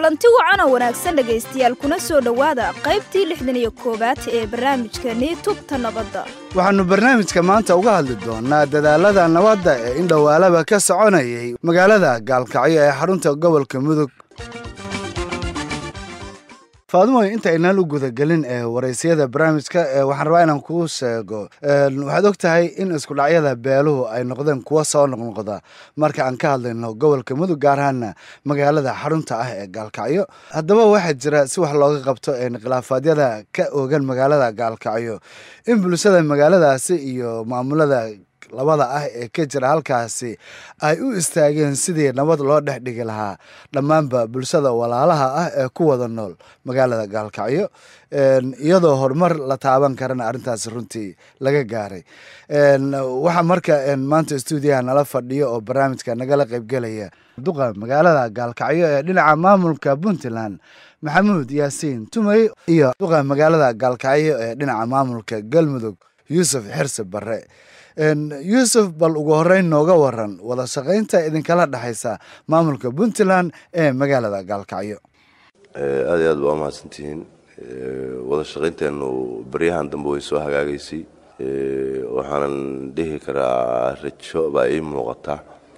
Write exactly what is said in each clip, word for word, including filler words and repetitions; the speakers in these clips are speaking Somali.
kulanti wacan oo wanaagsan dhagaystayaal kuna soo dhawaada qaybtii lixdan iyo koowaad ee barnaamijkeennii tubta nabadda. waxaannu barnaamijka maanta uga hadli doonnaa dadaalada nabadda ee in dhowaalaba ka soconayay magaalada Gaalkacyo ee xarunta gobolka Mudug. faadumoy inta aynaan u gudagelin ee waraysyada barnaamijka waxaan rabaa inaan kuu sheego waxaad ogtahay in isku dhacyada beeluhu ay noqdeen kuwa soo noqnoqda marka aan ka hadlayno gobolka Mudug gaar ahaan magaalada xarunta ah ee Gaalkacyo. haddaba waxaa jira si wax looga qabto ee khilaafadyada ka oogan magaalada Gaalkacyo in bulshada magaaladaasi iyo maamulada labada ah ee ka jira halkaasi ay u istaageen sidii nabad loo dhex dhigi lahaa dhammaanba bulshada walaalaha ah ee ku wada nool magaalada Gaalkacyo iyadoo horumar la taaban karana arrintaasi runtii laga gaaray. waxaa marka maanta stuudiyaha nala fadhiyo oo barnaamijka nagala qaybgelaya duqa magaalada Gaalkacyo ee dhinaca maamulka Puntland Maxamuud Yaasiin Tumay iyo duqa magaalada Gaalkacyo ee dhinaca maamulka Galmudug Yuusuf Xirsi Barre. Yuusuf bal ugu horeyn nooga waran wada shaqaynta idinkala dhaxaysa maamulka Puntland ee magaalada Gaalkacyo. aad iyo aad waa mahadsantihiin wada shaqaynteenu baryahan dambe way soo hagaagaysay waxaanan dhihi karaa rajo baa ii muuqata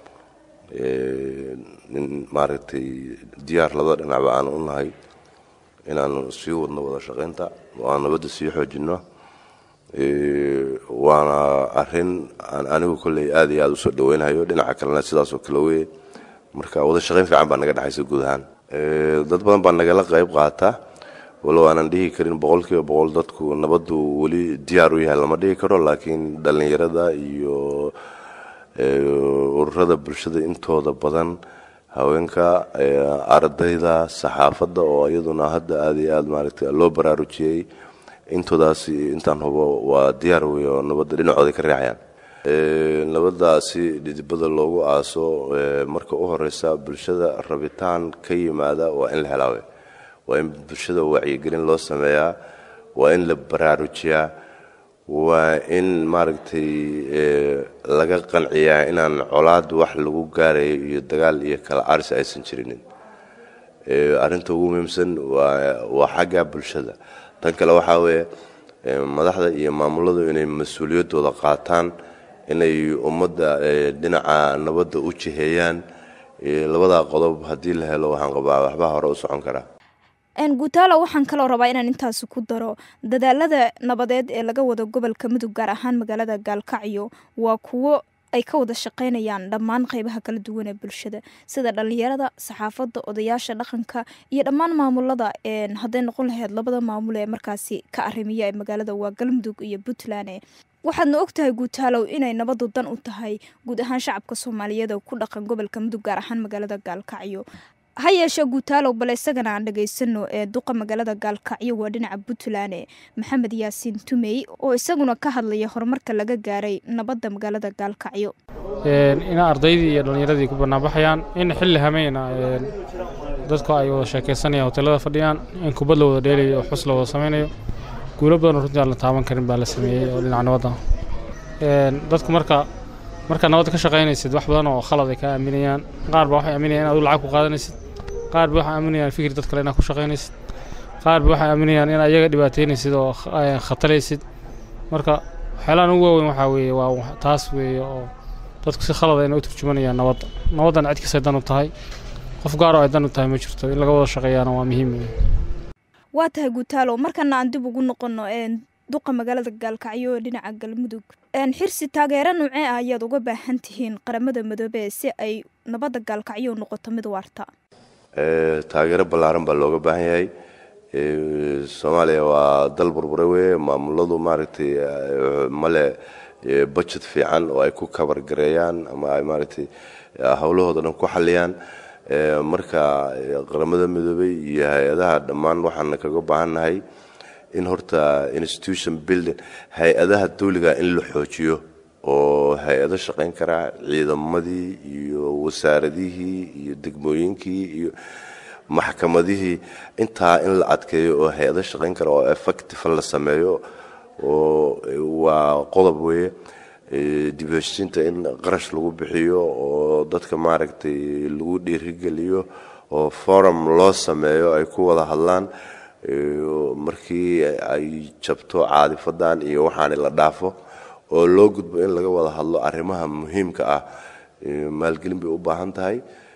in maaragtay diyaar labada dhinacba aan u nahay inaanu sii wadno wada shaqaynta oo aan nabadda sii xoojinno waana arrin aan anigu kolley aad iyo aad u soo dhaweynayo dhinaca kalena sidaas oo kale weeye marka wada shaqayn fiican baa naga dhaxaysa guud ahaan dad badan baa nagala qayb qaata walow aanan dhihi karin boqolkiiba boqol dadku nabaddu weli diyaar u yahay lama dhihi karo laakiin dhallinyarada iyo ururada bulshada intooda badan haweenka ardayda saxaafadda oo iyaduna hadda aad iyo aad maaragtay loo baraarujiyey intoodaasi intaan hubo waa diyaar wey oo nabadda dhinacooda ka riixayaan nabaddaasi dhidibada loogu aaso marka u horeysa bulshada rabitaan ka yimaada waa in la helaawe waa in bulshada wacyigelin loo sameeyaa waa in la baraarujiyaa waa in maaragtay laga qanciyaa inaan colaad wax lagu gaarayo iyo dagaal iyo kala aris aysan jirinin arrinta ugu muhiimsan waa waa xagga bulshada. tan kale waxaa weeye madaxda iyo maamuladu inay mas-uuliyaddooda qaataan inay ummadda dhinaca nabadda u jiheeyaan labadaa qodob haddii la helo waxaan qabaa waxbaa hore u socon karaa. guutaalo waxaan kaloo rabaa inaan intaasi ku daro dadaalada nabadeed ee laga wado gobolka Mudug gaar ahaan magaalada Gaalkacyo waa kuwo ay ka wada shaqeynayaan dhammaan qaybaha kala duwan ee bulshada sida dhalinyarada saxaafadda odayaasha dhaqanka iyo dhammaan maamulada een haday noqon lahayd labada maamul ee markaasi ka arrimiya ee magaalada waa Galmudug iyo Puntland. waxaadna ogtahay guutaalow inay nabadu dan u tahay guud ahaan shacabka Soomaaliyeed oo ku dhaqan gobolka Mudug gaar ahaan magaalada Gaalkacyo. ha yeeshee guutaalow bal isagana aan dhageysano ee duqa magaalada Gaalkacyo waa dhinaca Puntland Maxamed Yaasiin Tumay oo isaguna ka hadlaya horumarka laga gaaray nabadda magaalada Gaalkacyo. een ina ardaydii iyo dhalinyaradii ku banaabaxayaan in xilli hameena een dadku ay wada sheekeysanayaan hoteelada fadhiyaan in kubad la wada dheelayo oo xus la wada sameeyo guulo badan runtii aan la taaban karin baa la sameeyay oo dhinaca nabadda een dadku marka marka nabad ka shaqeynaysid wax badan oo khalad ay ka aaminayaan qaar baa waxay aaminayaan inaad lacag ku qaadanaysid qaar baa waxay aaminayaan fikir dad kale inaad ku shaqeynaysid qaar baa waxay aaminayaan in ayaga dhibaateynaysid oo khataraysid marka xeelaan ugu weyn waxa weeye waa taas weeye oo dadku si khalad ay u turjumanayaan nabadda nabaddan cid kasta dan u tahay qof gaar ah oo dan u tahay ma jirto in laga wada shaqeeyana waa muhiim. waa tahay guutaalo markana aan dib ugu noqono een duqa magaalada Gaalkacyo dhinaca Galmudug een xirsi taageero nuucee ah ayaad uga baahan tihiin qaramada Midoobay si ay nabadda Gaalkacyo noqoto mid waarta. ee taageero ballaaran baa looga baahan yahay ee Soomaaliya waa dal burbure weeye maamuladu maaragtay male budget fiican oo ay ku cover gareeyaan ama ay maaragtay hawlahooda dhan ku xaliyaan marka qaramada Midoobay iyo hay'adaha dhammaan waxaan kaga baahanahay in horta institution building hay'adaha dawliga in la xoojiyo oo hay'ado shaqeyn kara ciidamadii iyo wasaaradihii iyo degmooyinkii iyo maxkamadihii intaa in la adkeeyo oo hay'ado shaqeyn kara oo effective la sameeyo oo waa qodob weeye dibashinta in qarash lagu bixiyo oo dadka maaragtay lagu dhiirigeliyo oo forum loo sameeyo ay ku wada hadlaan markii ay jabto caadifadan iyo waxaan la dhaafo oo loo gudbo in laga wada hadlo arrimaha muhiimka ah maalgelin bay u baahan tahay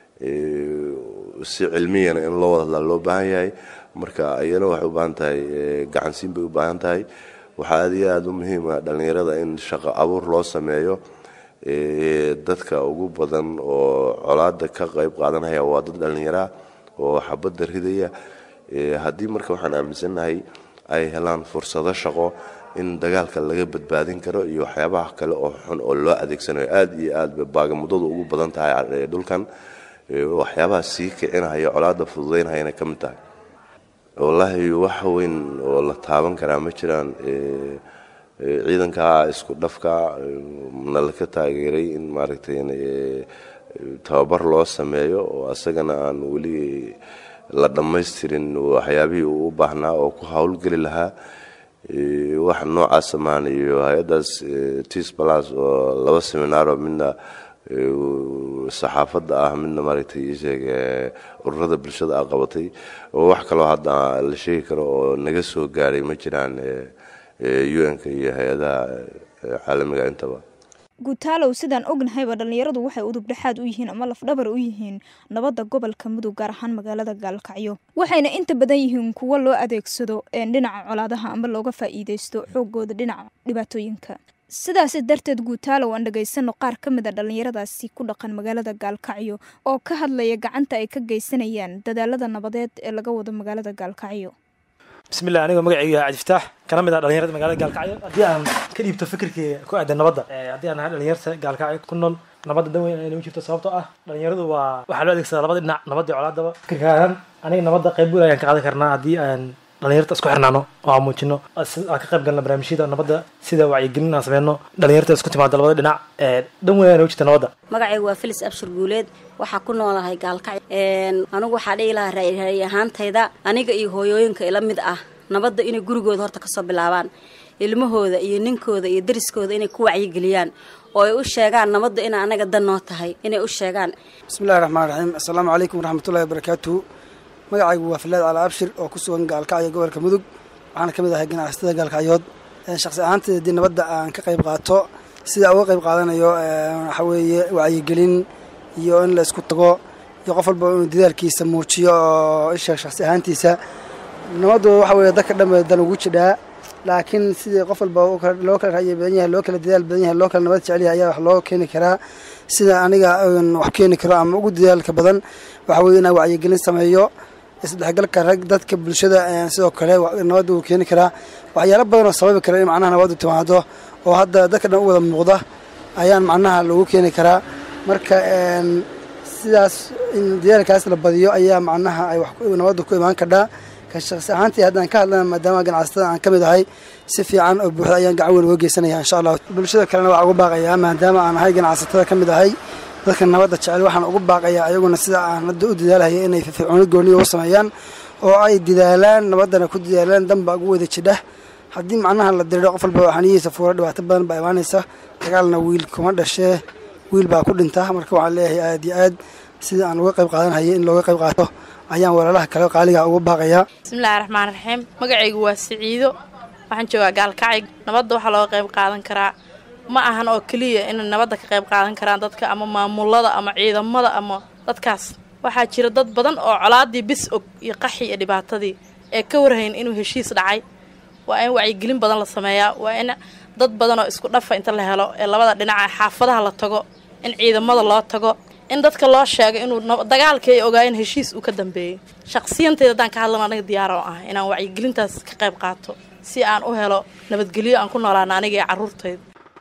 si cilmiyan in loo wada loo baahan yahay marka ayana waxay u baahan tahay gacansiin bay u baahan tahay waxa aad iyo aad u muhiim ah dhalinyarada in shaqo abuur loo sameeyo dadka ugu badan oo colaada ka qayb qaadanaya waa dad dhalinyaro oo xabadda ridaya haddii marka waxaan aaminsanahay ay helaan fursado shaqo in dagaalka laga badbaadin karo iyo waxyaabaha kale oo xun oo loo adeegsanayo aad iyo aad baagamuddadu ugu badan tahay dhulkan waxyaabaha sii kicinaya colaada fududeynayana ka mid tahay wallaahi wax weyn oo la taaban karaa ma jiraan ciidanka isku dhafka nalka taageeray in maaragtay tababar loo sameeyo oo asagana aan weli la dhammaystirin waxyaabihii uu u baahnaa oo ku hawlgeli lahaa wax noocaas samaan iyo hay-adaas tis plus oo laba seminaaro midna saxaafadda ah midna maaragtay sheeg ururada bulshada ah qabatay oo wax kaloo hadda la sheegi karo oo naga soo gaaray ma jiraan U N-ka iyo hay-adaha caalamiga intaba guutaalow sidaan ognahayba dhalinyaradu waxay udub dhexaad u yihiin ama lafdhabar u yihiin nabadda gobolka mudug gaar ahaan magaalada gaalkacyo waxayna inta badan yihiin kuwo loo adeegsado dhinaca colaadaha ama looga faa'iideysto xoogooda dhinaca dhibaatooyinka sidaas darteed guutaalow aan dhageysano qaar ka mid a dhalinyaradaasi ku dhaqan magaalada gaalkacyo oo ka hadlaya gacanta ay ka geysanayaan dadaalada nabadeed ee laga wado magaalada gaalkacyo بسم الله أنا مقعد يا عبد الفتاح كلام ده دلنيرة مقالة قال كعيو أدي أنا كل يبتو فكر كي كو عند النبضة أدي أنا هذا دلنيرة قال كعيو كنا نبضة دوي أنا وشفت صوابته أه دلنيرة دو وحلو هذيك السنة نبضة نع نبضة على ده فكر كان أنا نبضة قبول يعني كذا كرنا أدي أن دلنيرة تسكو حرنانو وعموتشنو أكقب قلنا برامشي ده نبضة سيدا وعي قلنا سبينو دلنيرة تسكو تمام دلنيرة نع دوي أنا وشفت نبضة مقعد وفلس أبشر جولد waxaa ku noolahay gaalkacyo een anigu waxaa dheelaha raay ahaantayda aniga iyo hooyooyinka ila mid ah nabadda inay gurigooda horta ka soo bilaabaan ilmahooda iyo ninkooda iyo dariskooda inay ku wacyi geliyaan oo ay u sheegaan nabadda in anaga dan noo tahay inay u sheegaan bismillaahir rahmaanir rahiim assalaamu alaykum waraxmatullaahi wabarakaatuh magacaygu waa Falaad Cali Abshir oo ku sugan gaalkacyo gobolka mudug waxaan ka mid ahay ganacsatada gaalkacyood shakhsi ahaantayda nabadda aan ka qayb qaato sida uga qayb qaadanayo waxa weeye wacyi gelin iyo in la isku tago iyo qof walba inuu dadaalkiisa muujiyo oo isha shakhsi ahaantiisa nabaddu waxa weeye dadka dhammaan ugu jidhaa laakiin sidii qof walba loo kala raayay badan yahay loo kala dadaal badan yahay loo kala nabad jecel yahay ayaa wax loo keeni karaa sida aniga wax keeni karo ama ugu dadaalka badan waxa weeye inaan wacyi gelin sameeyo isdhexgalka rag dadka bulshada sidoo kale nabaddu uu keeni karaa waxyaalo badan oo sababi kara in macnaha nabaddu timaado oo hadda dadka dhan u wada muuqda ayaan macnaha lagu keeni karaa marka een sidaas in dadaalkaas la badiyo ayaa macnaha ay wax nabaddu ku imaan kartaa ka shakhsi ahaantii haddaan ka hadlana maadaama ganacsatada aan ka mid ahay si fiican oo buuxda ayaan gacan weyn uga geysanayaa insha allah bulshada kalena waxaan ugu baaqayaa maadaama aan ahay ganacsatada ka mid ahay dadka nabadda jecel waxaan ugu baaqayaa ayaguna sida aan hadda u dadaalaya inay firfircooni gooniyo u sameeyaan oo ay dadaalaan nabaddana ku dadaalaan danba ugu wada jidha haddii macnaha la diriiro qof walba waxaanihiisa fuura dhibaato badan baa imaanaysa dagaalna wiil kuma dhashee wiil baa ku dhinta marka waxaan leeyahay aad iyo aad sida aan uga qayb qaadanayay in looga qayb qaato ayaan walaalaha kale qaaliga ugu baaqayaa bismillaahir rahmaanir rahiim magacaygu waa Siciido waxaan joogaa gaalkacyo nabadda waxa looga qayb qaadan karaa ma ahan oo kaliya in nabadda ka qayb qaadan karaan dadka ama maamulada ama ciidamada ama dadkaas waxaa jira dad badan oo colaadii bis og iyo qaxi iyo dhibaatadii ee ka warhayn inuu heshiis dhacay waa in wacyi gelin badan la sameeyaa waa in dad badan oo isku dhafa inta la helo ee labada dhinac xaafadaha la tago in ciidamada loo tago in dadka loo sheego inuu dagaalka ay ogaayeen heshiis uu ka dambeeyay shakhsiyanteeda hadaan ka hadlana aniga diyaar oo ah inaan wacyi gelintaas ka qayb qaato si aan u helo nabadgelyo aan ku noolaano aniga iyo carruurtayda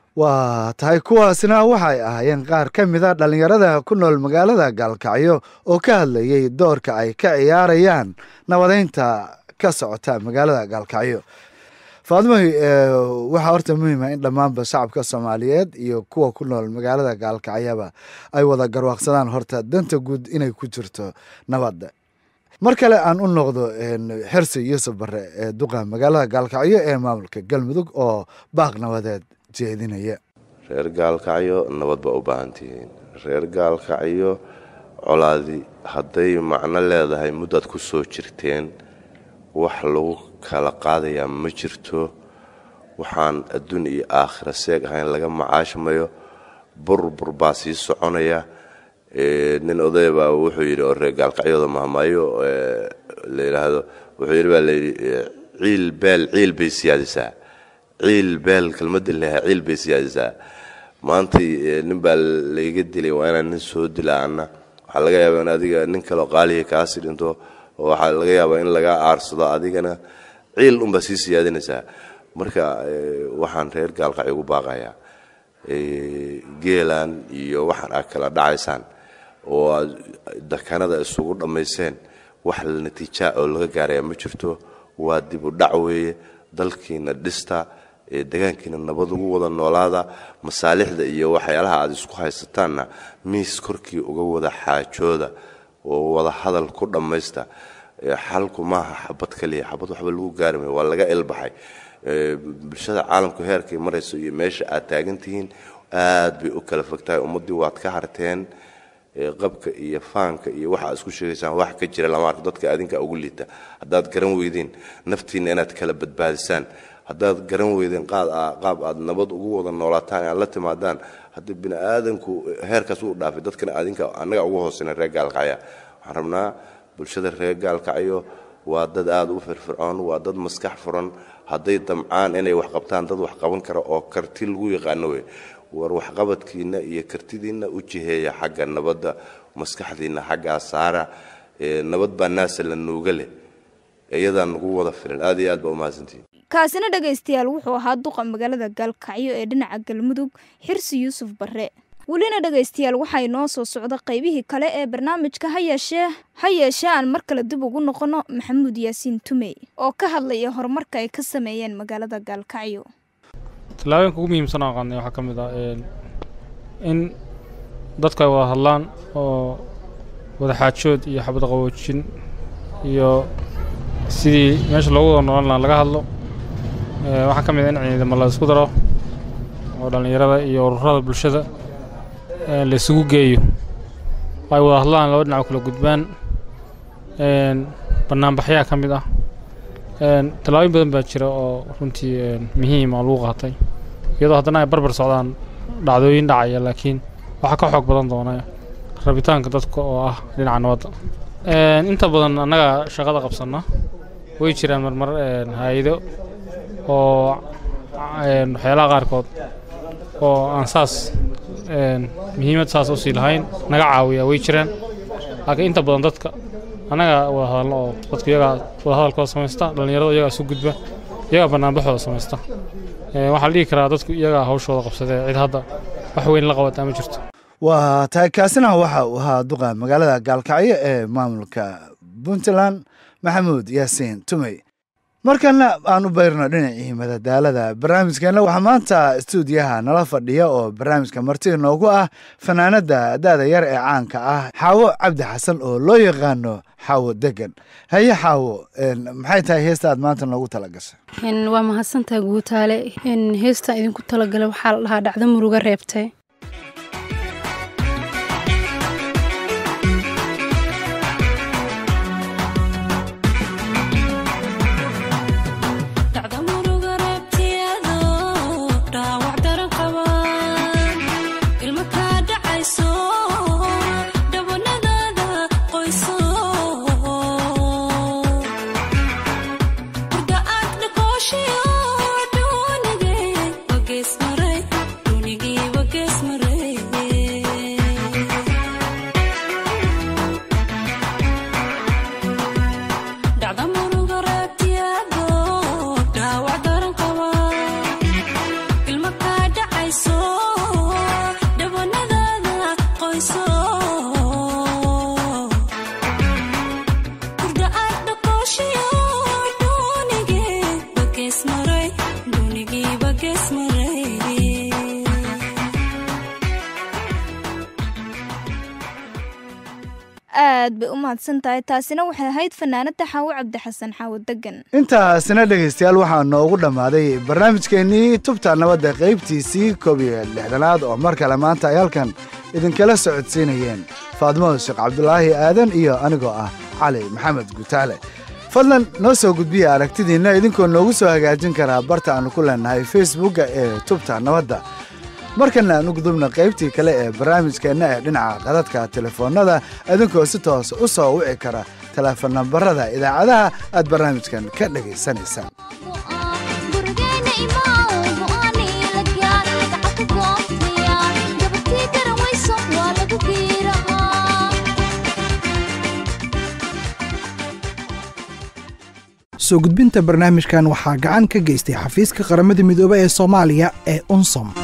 waa tahay kuwaasina waxay ahaayeen qaar ka mid a dhallinyarada ku nool magaalada gaalkacyo oo ka hadlayay doorka ay ka ciyaarayaan nabadeynta ka socota magaalada gaalkacyo faadmahi waxaa horta muhiima in dhammaanba shacabka soomaaliyeed iyo kuwa ku nool magaalada gaalkacyaba ay wada garwaaqsadaan horta danta guud inay ku jirto nabadda mar kale aan u noqdo xirsi yuusuf barre ee duqa magaalada gaalkacyo ee maamulka galmudug oo baaq nabadeed jeedinaya reer gaalkacyo nabad baa u baahan tihiin reer gaalkacyo colaadi hadday macno leedahay muddaad ku soo jirteen wax lagu kala qaadayaa ma jirto waxaan adduun iyo aakhira seeg ahayn laga macaashmayo burbur baa sii soconaya nin oday baa wuxuu yidhi oo reer gaalkacyooda mahmaayo la yidhaahdo wuxuu yidhi baa layidhi ciil beel ciil bay siyaadisaa ciil beel kelmadda lahaa ciil bay siyaadisaa maanta nin baa layga dilay waa inaan nin soo dila anna waxaa laga yaabaa in adiga nin kaloo qaaliya kaasi dhinto oo waxaa laga yaabaa in laga aarsado adigana ciil unbaa sii siyaadinaysaa marka waxaan reer gaalkacyo ugu baaqayaa geelan iyo waxaan aad kala dhacaysaan oo aad dakanada isugu dhammayseen wax la natiijaa oo laga gaaraya ma jirto waa dib u dhac weeye dalkiina dhista deegaankiina nabad ugu wada noolaada masaalixda iyo waxyaalaha aad isku haysataanna miis korkii uga wada xaajooda oo wada hadal ku dhammaysta xalku maaha xabad kaliya xabad waxba lagu gaari maayo waa laga ilbaxay bulshada caalamku heerkay marayso iyo meesha aad taagan tihiin aad bay u kala fogtahay ummaddii waad ka harteen qabka iyo faanka iyo waxa isku sheegaysaan wax ka jira lama arko dadka adinka ugu liita haddaad garan weydeen naftiina inaad kala badbaadisaan haddaad garan weydeen qaad qaab aad nabad ugu wada noolaataan aan la timaadaan haddii bini aadanku heerkaas uu dhaafay dadkana adinka annaga ugu hooseyna reer gaalkacya waxaan rabnaa bulshada reer gaalkacyo waa dad aad u firfircoon waa dad maskax furan hadday damcaan inay wax qabtaan dad wax qaban kara oo karti lagu yaqaano wey war waxqabadkiina iyo kartidiina u jiheeya xagga nabadda maskaxdiina xagga saara nabad baa naas la nuuga leh iyadaan nagu wada filan aad iyo aad baa u mahadsantihiin kaasina dhagaystayaal wuxuu ahaa duqa magaalada gaalkacyo ee dhinaca galmudug xirsi yuusuf barre welina dhagaystayaal waxaa inoo soo socda qaybihii kale ee barnaamijka ha yeeshee ha yeeshee aan mar kale dib ugu noqono maxamuud yaasiin tumey oo ka hadlaya horumarka ay ka sameeyeen magaalada gaalkacyo tallaabooyinka ugu muhiimsan oo qaadnay waxaa ka mid ah in dadku ay wada hadlaan oo wada xaajood iyo xabad qaboojin iyo sidii meesha loogu wada noolan lahaa laga hadlo waxaa ka mid ah in ciidamo la isku daro oo dhallinyarada iyo ururada bulshada la isugu geeyo ay wada hadlaan laba dhinac kala gudbaan banaanbaxyaa ka mid ah tallaabooyin badan baa jira oo runtii muhiim ah lagu qaatay iyadoo haddana ay barbar socdaan dhacdooyin dhacaya laakiin waxaa ka xoog badan doona rabitaanka dadka oo ah dhinaca nabadda inta badan annaga shaqada qabsanna way jiraan marmar hay-ado oo waxyaalaha qaarkood oo aan saas muhiimad saas u sii lahayn naga caawiya way jiraan laakiin inta badan dadka annaga wada hadalno oo dadku iyagaa wada hadalkooda samaysta dhallinyarada iyagaa isu gudba iyagaa banaanbaxooda samaysta waxaa la dhihi karaa dadku iyagaa hawshooda qabsadee cid hadda wax weyn la qabataa ma jirto waa tahay kaasina waxa uu ahaa duqa magaalada gaalkacyo ee maamulka puntland maxamuud yaasiin tumey markana aan u bayrno dhinacii madadaalada barnaamijkeena waxaa maanta istuudiyaha nala fadhiya oo barnaamijka marti noogu ah fanaanada da'da yar ee caanka ah xaawo cabdi xasan oo loo yaqaano xaawo degan haye xaawo maxay tahay heesta aad maanta noogu talagashay waa mahadsantahay guutaale heesta idinku talagalay waxaa la dhahaa dhacdo muruga reebtay aad bay u mahadsan tahay taasina waxay ahayd fanaanada xaawo cabdi xasan xaawo degan intaasina dhegaystayaal waxaa noogu dhammaaday barnaamijkeennii tubta nabadda qaybtiisii koob iyo lixdanaad oo mar kale maanta ay halkan idinkala socodsiinayeen faadmo sheekh cabdulaahi aadan iyo anigoo ah cali maxamed gutaale fadlan noo soo gudbiya aragtidiinna idinkoo noogu soo hagaajin karaa barta aannu ku leenahay facebookga ee tubta nabadda markana aan u gudubna qaybtii kale ee barnaamijkeenna ee dhinaca qadadka telefoonnada idinkoo si toos u soo wici kara teleefon nambarada idaacadaha aad barnaamijkan ka dhegaysanaysaan soo gudbinta barnaamijkan waxaa gacan ka geystay xafiiska qaramada midoobay ee Soomaaliya ee UNSOM.